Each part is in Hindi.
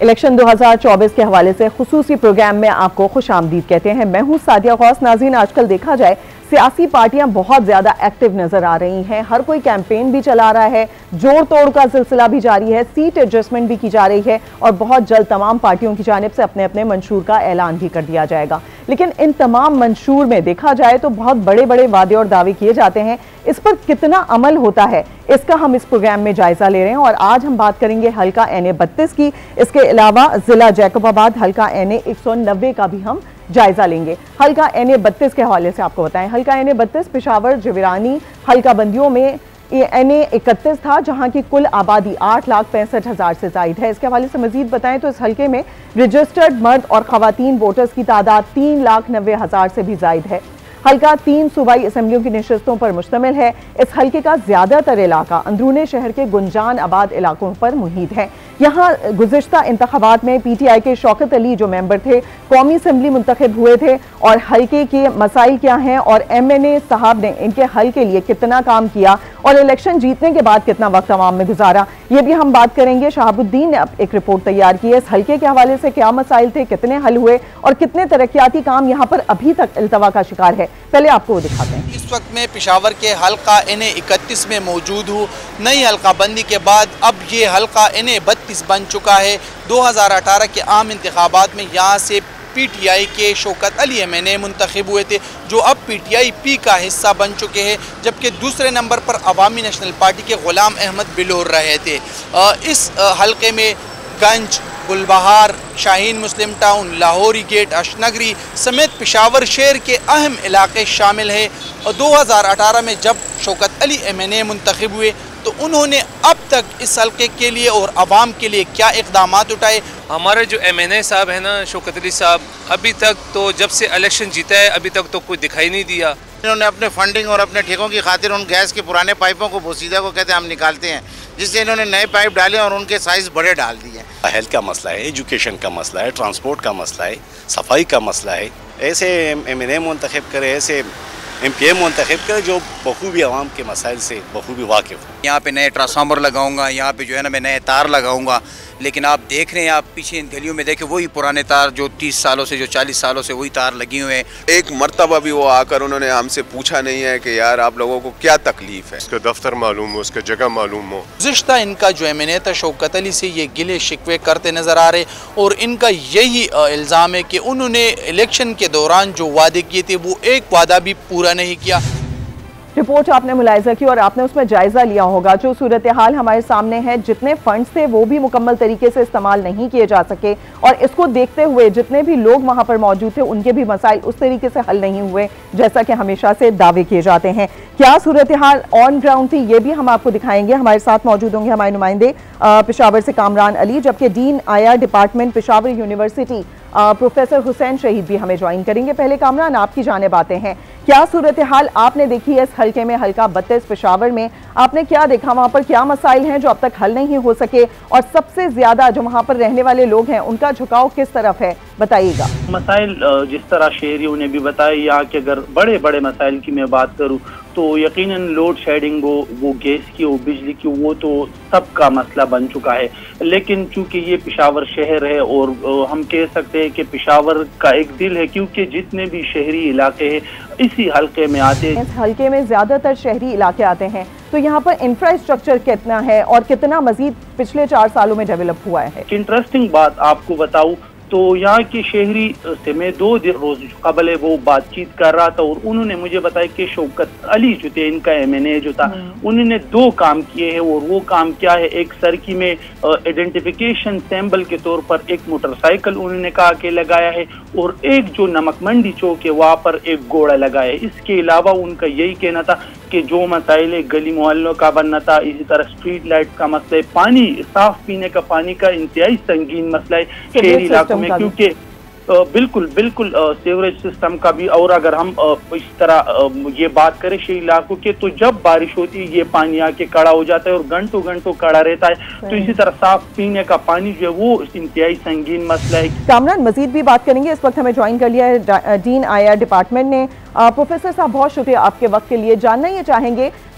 इलेक्शन 2024 के हवाले से खुसूसी प्रोग्राम में आपको खुशामदीद कहते हैं। मैं हूं सादिया गौस। नाज़रीन, आजकल देखा जाए सियासी पार्टियां बहुत ज्यादा एक्टिव नजर आ रही हैं। हर कोई कैंपेन भी चला रहा है, जोड़ तोड़ का सिलसिला भी जारी है, सीट एडजस्टमेंट भी की जा रही है और बहुत जल्द तमाम पार्टियों की जानिब से अपने अपने मंशूर का ऐलान भी कर दिया जाएगा। लेकिन इन तमाम मंशूर में देखा जाए तो बहुत बड़े बड़े वादे और दावे किए जाते हैं। इस पर कितना अमल होता है, इसका हम इस प्रोग्राम में जायजा ले रहे हैं और आज हम बात करेंगे हल्का NA 32 की। इसके अलावा जिला जैकबाबाद हल्का NA 190 का भी हम जायजा लेंगे। हल्का NA 32 के हवाले से आपको बताएं, हल्का NA 32 पेशावर जविरानी हल्का बंदियों में NA 31 था, जहां की कुल आबादी 8,65,000 से जायद है। इसके हवाले से मजीद बताएं तो इस हल्के में रजिस्टर्ड मर्द और खवातीन वोटर्स की तादाद 3,90,000 से भी जायद है। हल्का 3 सूबाई असम्बलियों की नशस्तों पर मुश्तमिल है। इस हल्के का ज्यादातर इलाका अंदरूने शहर के गुंजान आबाद इलाकों पर मुहित है। यहाँ गुज़िश्ता इंतखाबात में PTI के शौकत अली जो मेंबर थे कौमी असम्बली मुंतखब हुए थे और हल्के के मसाइल क्या हैं और MNA साहब ने इनके हल के लिए कितना काम किया और इलेक्शन जीतने के बाद कितना वक्त अवाम में गुजारा, ये भी हम बात करेंगे। शहाबुद्दीन ने एक रिपोर्ट तैयार की है। इस हल्के के हवाले से क्या मसाइल थे, कितने हल हुए और कितने तरक्याती काम यहाँ पर अभी तक इल्तवा का शिकार है, पहले आपको वो दिखाते हैं। इस वक्त मैं पेशावर के हल्का NA 31 में मौजूद हूँ। नई हल्का बंदी के बाद अब ये हल्का NA 32 बन चुका है। 2018 के आम इंतखाबात में यहाँ से PTI के शौकत अली MNA मुंतखब हुए थे, जो अब PTI-P का हिस्सा बन चुके हैं, जबकि दूसरे नंबर पर अवामी नेशनल पार्टी के गुलाम अहमद बिलोर रहे थे। इस हल्के में गंज, गुलबहार, शाहीन मुस्लिम टाउन, लाहौरी गेट, अशनगरी समेत पेशावर शहर के अहम इलाके शामिल हैं। और 2018 में जब शौकत अली MNA मुंतखब हुए तो उन्होंने अब तक इस हल्के के लिए और आवाम के लिए क्या इक़दाम उठाए। हमारे जो MNA साहब है ना, शौकत अली साहब, अभी तक तो जब से इलेक्शन जीता है अभी तक तो कोई दिखाई नहीं दिया। इन्होंने अपने फंडिंग और अपने ठेकों की खातिर उन गैस के पुराने पाइपों को बोसीदा को कहते हैं हम निकालते हैं, जिससे इन्होंने नए पाइप डाले और उनके साइज बड़े डाल दिए। हेल्थ का मसला है, एजुकेशन का मसला है, ट्रांसपोर्ट का मसला है, सफाई का मसला है। ऐसे MNA मुंतखब करे, ऐसे MPA मुंतखब करे जो बखूबी आवाम के मसाइल से बखूबी वाकिफ़ हो। यहाँ पे नए ट्रांसफार्मर लगाऊंगा, यहाँ पे जो है ना मैं नए तार लगाऊंगा, लेकिन आप देख रहे हैं, आप पीछे इन गलियों में देखें वही पुराने तार जो 30 सालों से, जो 40 सालों से वही तार लगी हुए हैं। एक मर्तबा भी वो आकर उन्होंने हमसे पूछा नहीं है कि यार आप लोगों को क्या तकलीफ है, उसका दफ्तर मालूम हो, उसका जगह मालूम हो। गुज़िश्ता इनका जो MNA था शौकत अली से ये गिले शिकवे करते नजर आ रहे और इनका यही इल्ज़ाम है कि उन्होंने इलेक्शन के दौरान जो वादे किए थे वो एक वादा भी पूरा नहीं किया। रिपोर्ट आपने मुलायजा की और आपने उसमें जायजा लिया होगा। जो सूरत हाल हमारे सामने है, जितने फंड्स थे वो भी मुकम्मल तरीके से इस्तेमाल नहीं किए जा सके और इसको देखते हुए जितने भी लोग वहां पर मौजूद थे उनके भी मसाइल उस तरीके से हल नहीं हुए जैसा कि हमेशा से दावे किए जाते हैं। क्या सूरत हाल ऑन ग्राउंड थी, ये भी हम आपको दिखाएंगे। हमारे साथ मौजूद होंगे हमारे नुमाइंदे पेशावर से कामरान अली, जबकि dean IR department Peshawar university professor Hussain Shahid भी हमें ज्वाइन करेंगे। पहले कामरान, आपकी जानिब आते हैं। क्या सूरत हाल आपने देखी है इस हल्के में, हल्का 32 पेशावर में? आपने क्या देखा, वहाँ पर क्या मसाइल हैं जो अब तक हल नहीं हो सके और सबसे ज्यादा जो वहाँ पर रहने वाले लोग हैं उनका झुकाव किस तरफ है, बताइएगा। मसाइल जिस तरह शहरियों ने भी बताया, यहाँ के अगर बड़े बड़े मसाइल की मैं बात करूँ तो यकीनन लोड शेडिंग, वो गैस की, वो बिजली की, वो तो सबका मसला बन चुका है। लेकिन चूंकि ये पेशावर शहर है और हम कह सकते हैं कि पेशावर का एक दिल है, क्योंकि जितने भी शहरी इलाके हैं इसी हल्के में आते हैं। इस हल्के में ज्यादातर शहरी इलाके आते हैं, तो यहाँ पर इंफ्रास्ट्रक्चर कितना है और कितना मजीद पिछले 4 सालों में डेवलप हुआ है? इंटरेस्टिंग बात आपको बताऊं तो यहाँ के शहरी से मैं 2 रोज कबल वो बातचीत कर रहा था और उन्होंने मुझे बताया कि शौकत अली जो थे, इनका MNA जो था, उन्होंने 2 काम किए हैं और वो काम क्या है, एक सरकी में आइडेंटिफिकेशन सैंपल के तौर पर एक मोटरसाइकिल उन्होंने कहा कि लगाया है और एक जो नमक मंडी चौक है वहाँ पर एक घोड़ा लगाया है। इसके अलावा उनका यही कहना था कि जो मसाइल गली मोहल्लों का बनना था, इसी तरह स्ट्रीट लाइट का मसला है, पानी, साफ पीने का पानी का इंतहाई संगीन मसला है शहरी इलाकों में, क्योंकि बिल्कुल बिल्कुल सीवरेज सिस्टम का भी। और अगर हम इस तरह ये बात करें शहरी इलाकों के, तो जब बारिश होती है ये पानी आके कड़ा हो जाता है और घंटों घंटों कड़ा रहता है। तो इसी तरह साफ पीने का पानी जो है वो इंतहाई संगीन मसला है। कामरान, मजीद भी बात करेंगे। इस वक्त हमें ज्वाइन कर लिया है डीन IR डिपार्टमेंट ने। प्रोफेसर साहब, बहुत शुक्रिया आपके वक्त के लिए। जानना ये चाहेंगे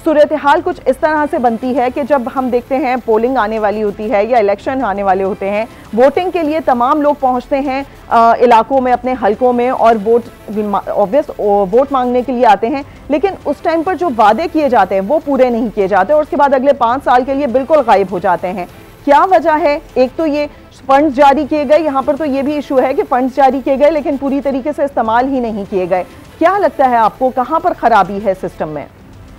सूरत हाल कुछ इस तरह से बनती है कि जब हम देखते हैं पोलिंग आने वाली होती है या इलेक्शन आने वाले होते हैं, वोटिंग के लिए तमाम लोग पहुंचते हैं इलाकों में, अपने हलकों में, और वोट मांगने के लिए आते हैं, लेकिन उस टाइम पर जो वादे किए जाते हैं वो पूरे नहीं किए जाते और उसके बाद अगले 5 साल के लिए बिल्कुल गायब हो जाते हैं। क्या वजह है? एक तो ये फंड्स जारी किए गए, यहाँ पर तो ये भी इशू है कि फंड्स जारी किए गए लेकिन पूरी तरीके से इस्तेमाल ही नहीं किए गए। क्या लगता है आपको, कहाँ पर खराबी है सिस्टम में?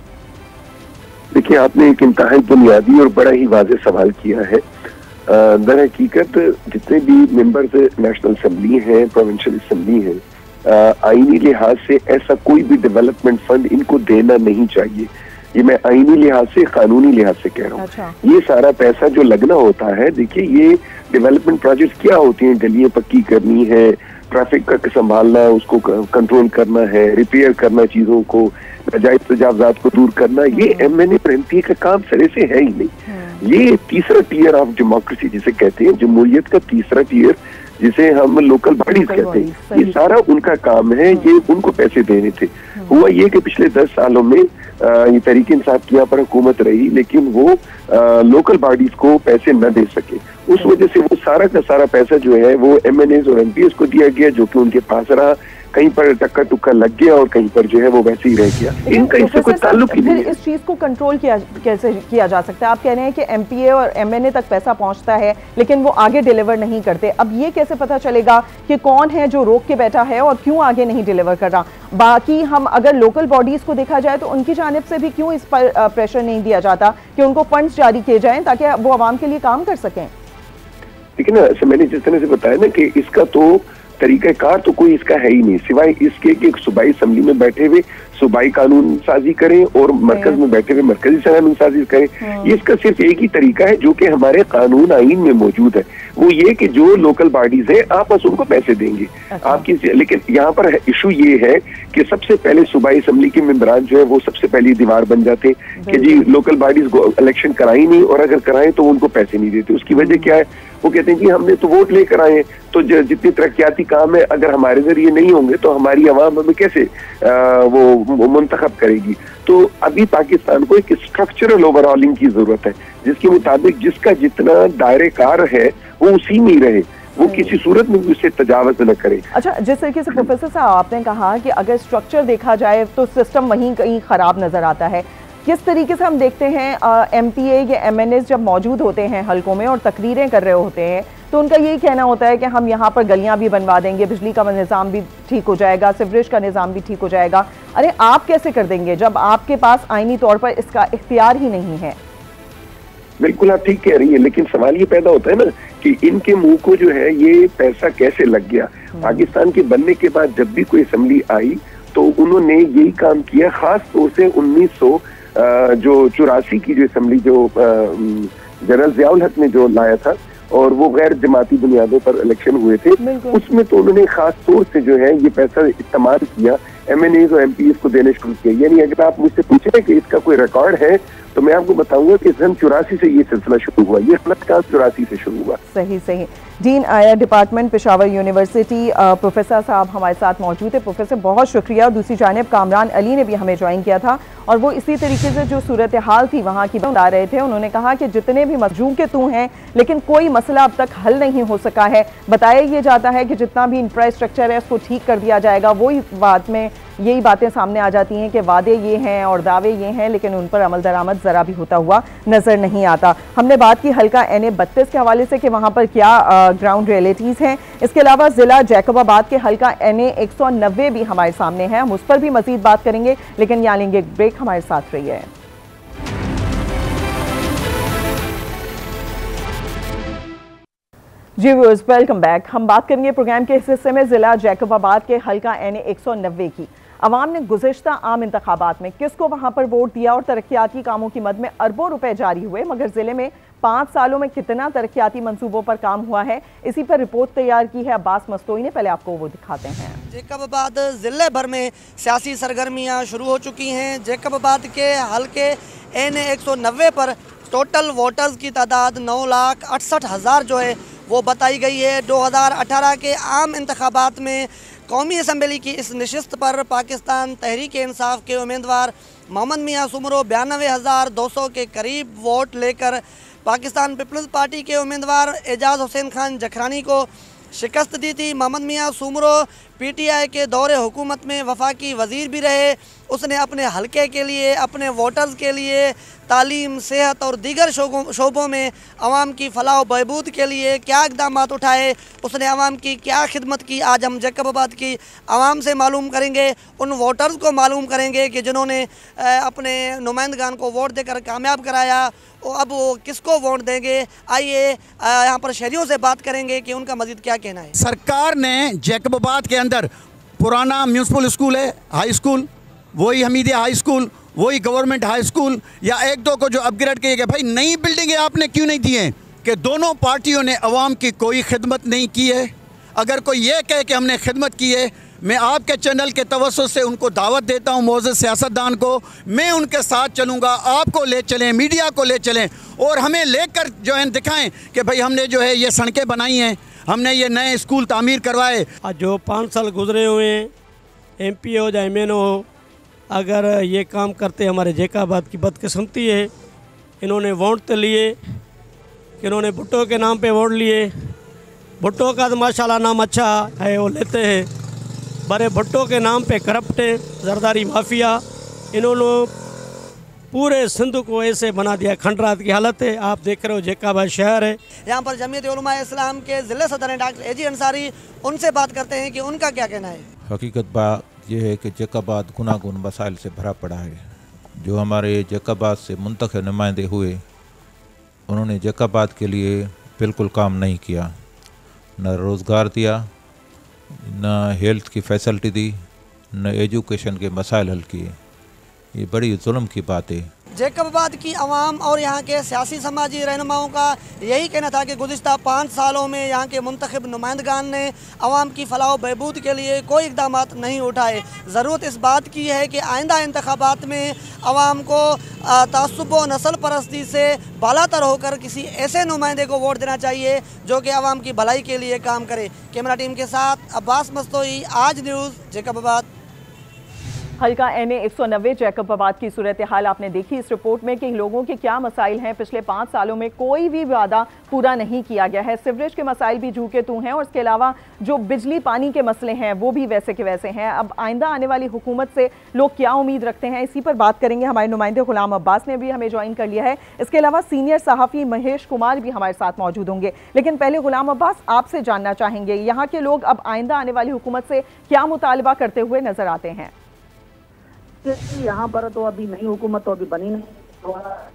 देखिए, आपने एक इंतहाई बुनियादी और बड़ा ही वाज़ेह सवाल किया है। दर हकीकत जितने भी मेंबर्स नेशनल असम्बली हैं, प्रोविंशियल असम्बली हैं, आईनी लिहाज से ऐसा कोई भी डेवलपमेंट फंड इनको देना नहीं चाहिए। ये मैं आईनी लिहाज से, कानूनी लिहाज से कह रहा हूँ। अच्छा। ये सारा पैसा जो लगना होता है, देखिए ये डेवलपमेंट प्रोजेक्ट क्या होती हैं, गलियां पक्की करनी है, ट्रैफिक का संभालना, उसको कंट्रोल करना है, रिपेयर करना, चीजों को नाजायज तजावजात को दूर करना, ये MNA और MP का काम सरे से है ही नहीं। ये तीसरा टीयर ऑफ डेमोक्रेसी जिसे कहते हैं, जमहूरियत का तीसरा टीयर जिसे हम लोकल बॉडीज कहते हैं, ये सारा उनका काम है। ये उनको पैसे देने थे। हुआ ये कि पिछले 10 सालों में ये तहरीक इंसाफ की यहाँ पर हुकूमत रही, लेकिन वो लोकल बॉडीज को पैसे न दे सके। उस वजह से वो सारा का सारा पैसा जो है वो MNAs और MPs को दिया गया, जो कि उनके पास रहा। कहीं पर टक्का टुक्का लग गया और कहीं पर जो है वो वैसे ही रह गया। इनका इससे कोई ताल्लुक ही नहीं है। इस चीज को कंट्रोल कैसे किया जा सकता है? आप कह रहे हैं कि MPA और MNA तक पैसा पहुंचता है लेकिन वो आगे डिलीवर नहीं करते। अब ये कैसे पता चलेगा कि कौन है जो रोक के बैठा है और क्यों आगे नहीं डिलीवर कर रहा? बाकी हम अगर लोकल बॉडीज को देखा जाए तो उनकी जानिब से भी क्यों इस पर प्रेशर नहीं दिया जाता कि उनको फंड्स जारी किए जाएं ताकि वो आवाम के लिए काम कर सकें? ठीक है ना, मैंने जिस तरह से बताया ना कि इसका तो तरीकाकार तो कोई इसका है ही नहीं, सिवाय इसके कि एक सूबाई असम्बली में बैठे हुए सूबाई कानून साजी करें और मरकज में बैठे हुए मरकजी कानून साजी करें। ये इसका सिर्फ एक ही तरीका है जो कि हमारे कानून आईन में मौजूद है, वो ये कि जो लोकल बॉडीज है आप बस उनको पैसे देंगे। आपकी लेकिन यहाँ पर इशू ये है कि सबसे पहले सूबाई असम्बली के मेंबरान जो है वो सबसे पहली दीवार बन जाते कि जी लोकल बॉडीज इलेक्शन कराई नहीं, और अगर कराएं तो उनको पैसे नहीं देते। उसकी वजह क्या है? वो कहते हैं कि हमने तो वोट लेकर आए, तो जितने तरक्याती काम है अगर हमारे जरिए नहीं होंगे तो हमारी आवाम हमें कैसे वो मुंतखब करेगी। तो अभी पाकिस्तान को एक स्ट्रक्चरल ओवरऑलिंग की जरूरत है जिसके मुताबिक जिसका जितना दायरे कार है वो उसी में ही रहे, वो किसी सूरत में उससे तजावज न करे। अच्छा, जिस तरीके से प्रोफेसर साहब आपने कहा कि अगर स्ट्रक्चर देखा जाए तो सिस्टम वहीं कहीं खराब नजर आता है, किस तरीके से हम देखते हैं MPA या MNAs जब मौजूद होते हैं हलकों में और तकरीरें कर रहे होते हैं तो उनका यही कहना होता है कि हम यहाँ पर गलियां भी बनवा देंगे, बिजली का निज़ाम भी ठीक हो जाएगा, सीवरेज का निज़ाम भी ठीक हो जाएगा। अरे आप कैसे कर देंगे जब आपके पास आईनी तौर पर इसका इख्तियार ही नहीं है? बिल्कुल आप ठीक कह रही है, लेकिन सवाल ये पैदा होता है ना कि इनके मुंह को जो है ये पैसा कैसे लग गया। पाकिस्तान के बनने के बाद जब भी कोई असम्बली आई तो उन्होंने यही काम किया, खास तौर से 1984 की जो असम्बली जो जनरल ज़ियाउल हक ने जो लाया था और वो गैर जमाती बुनियादों पर इलेक्शन हुए थे, उसमें तो उन्होंने खास तौर से जो है ये पैसा इस्तेमाल किया, MNAs और MPs को देने शुरू किया। यानी अगर आप मुझसे पूछें कि इसका कोई रिकॉर्ड है तो मैं आपको बताऊंगा कि सन 84 से ये सिलसिला शुरू हुआ, ये गलत काम 84 से शुरू हुआ। सही सही। डीन आया डिपार्टमेंट पेशावर यूनिवर्सिटी प्रोफेसर साहब हमारे साथ मौजूद है। प्रोफेसर बहुत शुक्रिया। दूसरी जानिब कामरान अली ने भी हमें ज्वाइन किया था और वो इसी तरीके से जो सूरत हाल थी वहाँ की बता रहे थे। उन्होंने कहा कि जितने भी मजलूम के तू हैं लेकिन कोई मसला अब तक हल नहीं हो सका है। बताया ये जाता है कि जितना भी इंफ्रास्ट्रक्चर है उसको ठीक कर दिया जाएगा, वही बात में यही बातें सामने आ जाती हैं कि वादे ये हैं और दावे ये हैं लेकिन उन पर अमल दरामद ज़रा भी होता हुआ नज़र नहीं आता। हमने बात की हल्का NA 32 के हवाले से कि वहाँ पर क्या ग्राउंड रियलिटीज़ हैं। इसके अलावा ज़िला जैकबाबाद के हल्का NA 190 भी हमारे सामने है, हम उस पर भी मज़ीद बात करेंगे लेकिन यहाँ लेंगे एक ब्रेक। हमारे साथ रहिए। जी व्यूअर्स, वेलकम बैक। हम बात करेंगे प्रोग्राम के इस हिस्से में ज़िला जैकबाबाद के हल्का NA 190 की। अवाम ने गुज़िश्ता आम इंतखाबात में किसको वहाँ पर वोट दिया और तरक्याती कामों की मद में अरबों रुपए जारी हुए, मगर ज़िले में 5 सालों में कितना तरक्याती मंसूबों पर काम हुआ है, इसी पर रिपोर्ट तैयार की है अब्बास मस्तोई ने। पहले आपको वो दिखाते हैं। जैकबाबाद ज़िले भर में सियासी सरगर्मियाँ शुरू हो चुकी हैं। जैकबाबाद के हल्के NA 190 पर टोटल वोटर्स की तादाद 9,68,000 जो है वो बताई गई है। 2018 के आम इंतखाबात में कौमी असम्बली की इस नशिस्त पर पाकिस्तान तहरीक इंसाफ के उम्मीदवार मोहम्मद मियां सुमरो 92,200 के करीब वोट लेकर पाकिस्तान पीपल्स पार्टी के उम्मीदवार एजाज हुसैन खान जखरानी को शिकस्त दी थी। मोहम्मद मियां सुमरो पीटीआई के दौरे हुकूमत में वफाकी वज़ीर भी रहे। उसने अपने हलके के लिए, अपने वोटर्स के लिए तालीम, सेहत और दीगर शोबों में आवाम की फलाह बहबूद के लिए क्या इक़दाम उठाए, उसने आवाम की क्या खिदमत की, आज हम जैकबाबाद की आवाम से मालूम करेंगे, उन वोटर्स को मालूम करेंगे कि जिन्होंने अपने नुमाइंदगान को वोट देकर कामयाब कराया, अब वो किसको वोट देंगे। आइए यहाँ पर शहरियों से बात करेंगे कि उनका मज़ीद क्या कहना है। सरकार ने जैकबाबाद के अंदर पुराना म्यूनसिपल स्कूल है, हाई स्कूल, वही हमीदिया हाई स्कूल, वही गवर्नमेंट हाई स्कूल, या एक दो को जो अपग्रेड किए गए, भाई नई बिल्डिंगें आपने क्यों नहीं दी हैं? कि दोनों पार्टियों ने अवाम की कोई खिदमत नहीं की है। अगर कोई ये कहे कि हमने खिदमत की है, मैं आपके चैनल के तवज्जुह से उनको दावत देता हूँ, मोअज़्ज़ज़ सियासतदान को, मैं उनके साथ चलूँगा, आपको ले चलें, मीडिया को ले चलें और हमें लेकर जो है दिखाएं कि भाई हमने जो है ये सड़कें बनाई हैं, हमने ये नए स्कूल तामीर करवाए। जो 5 साल गुजरे हुए हैं, MP हो या MNO हो, अगर ये काम करते हमारे जैकबाबाद की बदकिस्मती है। इन्होंने वोट तो लिए, इन्होंने भुट्टो के नाम पे वोट लिए। भुट्टो का तो माशाल्लाह नाम अच्छा है, वो लेते हैं, बड़े भुट्टो के नाम पे करप्ट है, जरदारी माफिया। इन्होंने पूरे सिंध को ऐसे बना दिया, खंडरात की हालत है। आप देख रहे हो जैकबाबाद शहर है। यहाँ पर जमीयत उलमा इस्लाम के ज़िले सदर हैं डॉक्टर एजी अंसारी, उनसे बात करते हैं कि उनका क्या कहना है। हकीकत बात यह है कि जैकबाबाद गुनागुन मसाइल से भरा पड़ा है। जो हमारे जैकबाबाद से मुंतखब नुमाइंदे हुए, उन्होंने जैकबाबाद के लिए बिल्कुल काम नहीं किया, न रोज़गार दिया, न हेल्थ की फैसिलिटी दी, न एजुकेशन के मसाइल हल किए। ये बड़ी जुल्म की बात है। जैकबाबाद की आवाम और यहाँ के सियासी समाजी रहनुमाओं का यही कहना था कि गुज़िश्ता 5 सालों में यहाँ के मुंतखब नुमाइंदगान ने आवाम की फलाह बहबूद के लिए कोई इक़दाम नहीं उठाए। ज़रूरत इस बात की है कि आइंदा इंतखाबात में आवाम को तासुब व नस्ल परस्ती से बालातर होकर किसी ऐसे नुमाइंदे को वोट देना चाहिए जो कि आवाम की भलाई के लिए काम करे। कैमरा टीम के साथ अब्बास मस्तोई, आज न्यूज़, जैकबाबाद। हल्का NA 190 जैकबाबाद की सूरत हाल आपने देखी इस रिपोर्ट में कि लोगों के क्या मसाइल हैं। पिछले 5 सालों में कोई भी वादा पूरा नहीं किया गया है। सिवरेज के मसाइल भी जू के तू हैं और इसके अलावा जो बिजली पानी के मसले हैं वो भी वैसे के वैसे हैं। अब आइंदा आने वाली हुकूमत से लोग क्या उम्मीद रखते हैं, इसी पर बात करेंगे। हमारे नुमाइंदे गुलाम अब्बास ने भी हमें ज्वाइन कर लिया है। इसके अलावा सीनियर सहाफ़ी महेश कुमार भी हमारे साथ मौजूद होंगे। लेकिन पहले गुलाम अब्बास, आपसे जानना चाहेंगे यहाँ के लोग अब आइंदा आने वाली हुकूमत से क्या मुतालबा करते हुए नजर आते हैं। यहाँ पर तो अभी नई हुकूमत तो अभी बनी नहीं।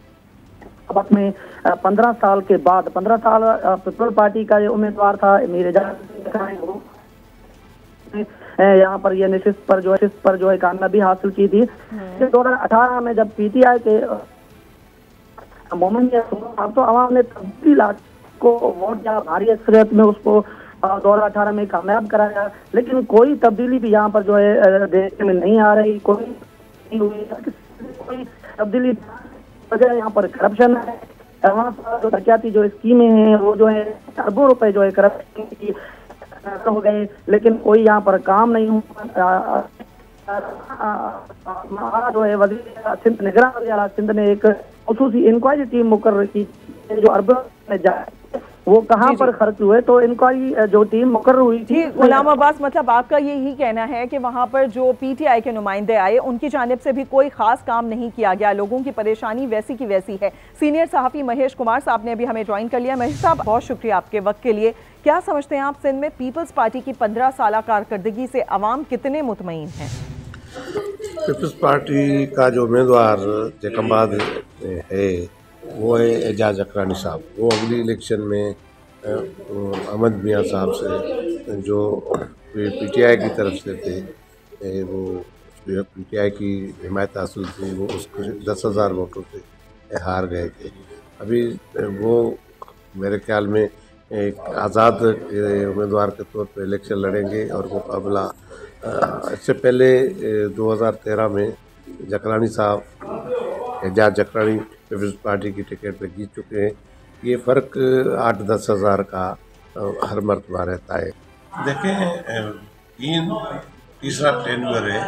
अब में 15 साल के बाद 15 साल पीपल्स पार्टी का ये उम्मीदवार था मीर एजाज, यहाँ पर ये निशिस्त पर जो है कामयाबी हासिल की थी। 2018 में जब PTI के मोहम्मद अब तो आवाम ने 30 लाख को वोट या भारी अक्सरियत में उसको 2018 में कामयाब कराया, लेकिन कोई तब्दीली भी यहाँ पर जो है देखने में नहीं आ रही। कोई तब्दीली वजह यहाँ पर करप्शन है। वहाँ पर जो तरक्याती जो स्कीमें हैं वो जो है अरबों रुपए जो है करप्शन की हो गए, लेकिन कोई यहाँ पर काम नहीं हुआ। जो है वज़ीर सिंध निगरान वज़ीर आला सिंध ने एक खुसूसी इंक्वायरी टीम मुकर्रर की जो अरबों में जाए वो कहाँ पर खर्च हुए, तो इंक्वायरी जो टीम मुकर्रर हुई थी। गुलाम अब्बास, मतलब आपका यही कहना है कि वहाँ पर जो PTI के नुमाइंदे आए उनकी जानिब से भी कोई खास काम नहीं किया गया, लोगों की परेशानी वैसी की वैसी है। सीनियर सहाफ़ी महेश कुमार साहब ने भी हमें ज्वाइन कर लिया। महेश साहब, बहुत शुक्रिया आपके वक्त के लिए। क्या समझते हैं आप, सिंध में पीपल्स पार्टी की 15 साल कारकर्दगी से अवाम कितने मुतमईन हैं? पीपल्स पार्टी का जो उम्मीदवार जैकबाबाद है वो है एजाज जखरानी साहब। वो अगली इलेक्शन में अहमद मियां साहब से जो PTI की तरफ से थे, वो PTI की हिमायत हासिल थी, वो उसको 10,000 वोटों से हार गए थे। अभी वो मेरे ख्याल में एक आज़ाद उम्मीदवार के तौर पर इलेक्शन लड़ेंगे और मुकाबला इससे पहले 2013 में जखरानी साहब एजाज जखरानी पीपल्स पार्टी की टिकट पर जीत चुके हैं। ये फ़र्क 8-10 हज़ार का हर मरतबा रहता है। देखें, तीसरा टेन्यूर है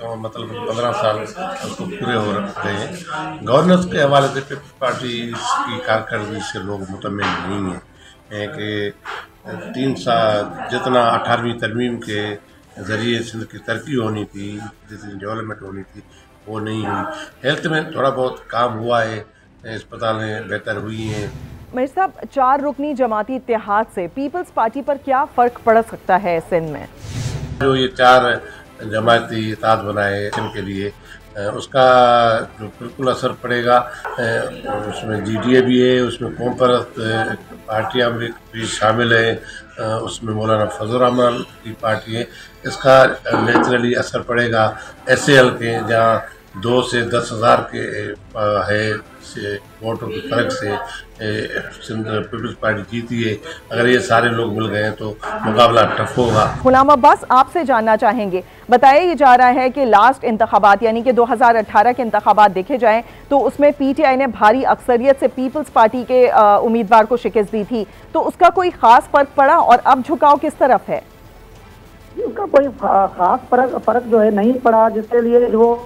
मतलब 15 साल उसको पूरे हो गए हैं। गवर्नेंस के हवाले से पीपल्स पार्टी की कारकर्दगी से लोग मुतमिन नहीं हैं कि 3 साल जितना 18वीं तरमीम के ज़रिए सिंध की तरक्की होनी थी, जितनी डेवलपमेंट होनी थी वो नहीं हुई। हेल्थ में थोड़ा बहुत काम हुआ है, अस्पतालें बेहतर हुई हैं। मीर साहब, 4 रुकनी जमाती इत्तेहाद से पीपल्स पार्टी पर क्या फ़र्क पड़ सकता है सिंध में? जो ये 4 जमाती इत्तेहाद बनाए इनके लिए उसका जो बिल्कुल असर पड़ेगा, उसमें GDA भी है, उसमें कौम परस्त पार्टियाँ भी शामिल हैं, उसमें मौलाना फजल रहमान की पार्टी है। इसका नेचुरली असर पड़ेगा ऐसे हल्के जहाँ 2 से 10,000 के है से वोटों के फर्क से सिंध पीपल्स पार्टी जीती है। अगर ये सारे लोग मिल गए तो मुकाबला टफ होगा। गुलाम अब्बास, आपसे जानना चाहेंगे, बताया ये जा रहा है कि लास्ट इंतखाबात यानी कि 2018 के इंतखाबात देखे जाएं तो उसमें PTI ने भारी अक्सरियत से पीपल्स पार्टी के उम्मीदवार को शिकस्त दी थी, तो उसका कोई ख़ास फ़र्क पड़ा और अब झुकाव किस तरफ है? उसका कोई ख़ास फ़र्क जो है नहीं पड़ा, जिसके लिए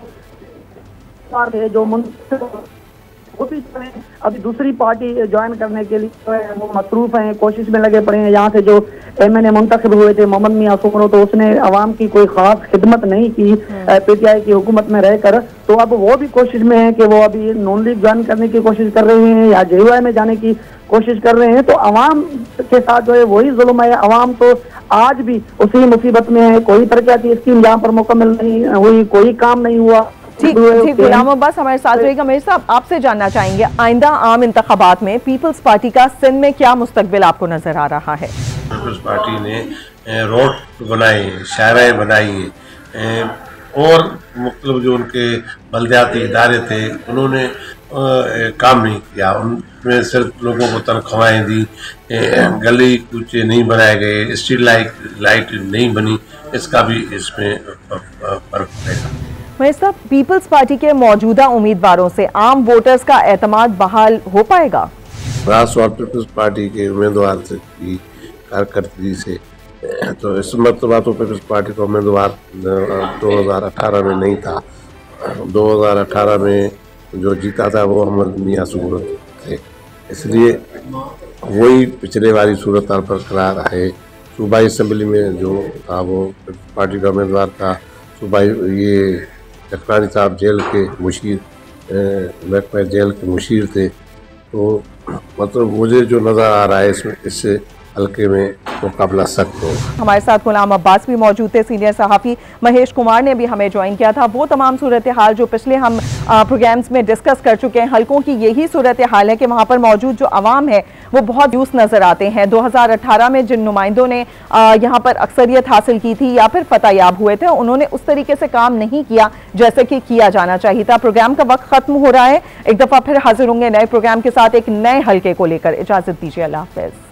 जो वो भी अभी दूसरी पार्टी ज्वाइन करने के लिए जो है वो मसरूफ़ हैं, कोशिश में लगे पड़े हैं। यहाँ से जो MNA मुंतखब हुए थे मोहम्मद मियां सुमरो, तो उसने अवाम की कोई ख़ास खिदमत नहीं की PTI की हुकूमत में रहकर, तो अब वो भी कोशिश में है कि वो अभी नून लीग ज्वाइन करने की कोशिश कर रहे हैं या JUI में जाने की कोशिश कर रहे हैं। तो अवाम के साथ जो है वही जुल्म है। अवाम तो आज भी उसी मुसीबत में है, कोई तरक्याती स्कीम यहाँ पर मुकम्मल नहीं हुई, कोई काम नहीं हुआ। ठीक, गुलाम अब्बास हमारे साथ रहेगा। मीर साहब, आपसे जानना चाहेंगे, आइंदा आम इंतखाबात में पीपल्स पार्टी का सिंध में क्या मुस्तकबिल आपको नजर आ रहा है? पीपल्स पार्टी ने रोड बनाए, शायराएँ बनाई हैं और मतलब जो उनके बलदियाती इदारे थे उन्होंने काम नहीं किया। उनमें सिर्फ लोगों को तनख्वाहें दी, गली कूचे नहीं बनाए गए, स्ट्रीट लाइट नहीं बनी। इसका भी इसमें फर्क पड़ेगा। मीर साहब, पीपल्स पार्टी के मौजूदा उम्मीदवारों से आम वोटर्स का एतमाद बहाल हो पाएगा? राष्ट्रवाद पीपल्स पार्टी के उम्मीदवार की कारकर्दगी से तो इस मरतबा तो पीपल्स पार्टी का उम्मीदवार 2018 में नहीं था। 2018 में जो जीता था वो मोहम्मद मियां सुमरो थे, इसलिए वही पिछले वाली सूरत बरकरार है। सूबाई असम्बली में जो था वो पीपल्स पार्टी का उम्मीदवार था। सूबाई ये जकरानी साहब जेल के मुशीर, महकमा जेल के मुशीर थे, तो मतलब मुझे जो नज़र आ रहा है इसमें इससे हल्के में मुकाबला सख्त हो। हमारे साथ गुलाम अब्बास भी मौजूद थे, सीनियर सहाफ़ी महेश कुमार ने भी हमें ज्वाइन किया था। वो तमाम सूरत हाल जो पिछले हम प्रोग्राम्स में डिस्कस कर चुके हैं, हल्कों की यही सूरत हाल है कि वहाँ पर मौजूद जो अवाम है वो बहुत यूस नज़र आते हैं। 2018 में जिन नुमाइंदों ने यहाँ पर अक्सरियत हासिल की थी या फिर फतह याब हुए थे, उन्होंने उस तरीके से काम नहीं किया जैसे कि किया जाना चाहिए था। प्रोग्राम का वक्त ख़त्म हो रहा है, एक दफ़ा फिर हाजिर होंगे नए प्रोग्राम के साथ एक नए हल्के को लेकर। इजाज़त दीजिए, अल्लाह हाफ़िज़।